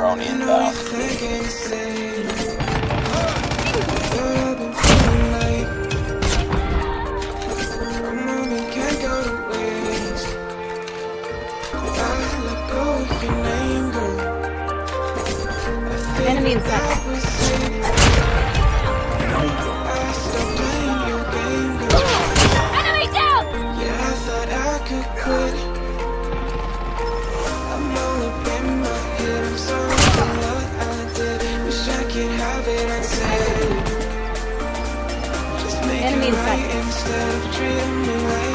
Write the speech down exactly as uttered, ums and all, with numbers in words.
drone inbound. Enemy in sight. Enemy down! Yeah, I thought I could quit. I'm all up in my head. I'm sorry for what I did. Wish I could have it unsaid. Just make Enemy it in sight. right instead of treating me like